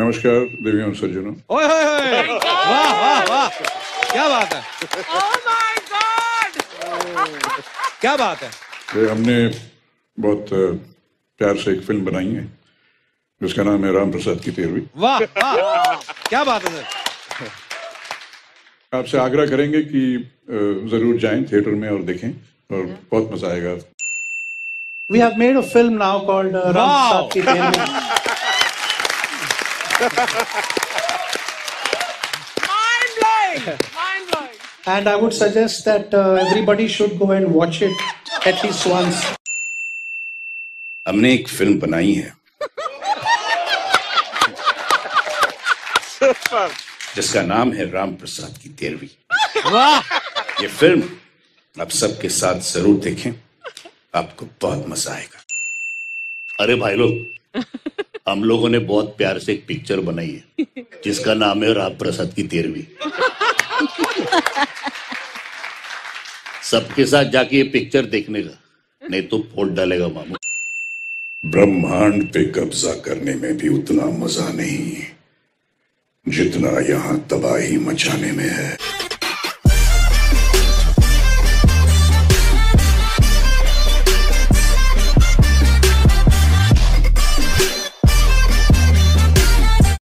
नमस्कार देवियों और सज्जनों। ओए होए होए, वाह वाह वाह, क्या बात है। Oh my God! क्या बात है। ये हमने बहुत प्यार से एक फिल्म बनाई है जिसका नाम है राम प्रसाद की 13वीं। वाह वाह, क्या बात है सर। आपसे आग्रह करेंगे कि जरूर जाएं थिएटर में और देखें और बहुत मजा आएगा। We have made a film now called Ram Prasad Ki 13वीं. Mind blowing! Mind blowing! And I would suggest that everybody should go and watch it at least once. हमने एक फिल्म बनाई है जिसका नाम है राम प्रसाद की 13वीं। वाह, ये फिल्म आप सबके साथ जरूर देखें, आपको बहुत मजा आएगा। अरे भाई लोग, हम लोगों ने बहुत प्यार से एक पिक्चर बनाई है जिसका नाम है राम प्रसाद की 13वीं। सबके साथ जाके ये पिक्चर देखने का, नहीं तो फोड़ डालेगा मामू। ब्रह्मांड पे कब्जा करने में भी उतना मजा नहीं जितना यहाँ तबाही मचाने में है।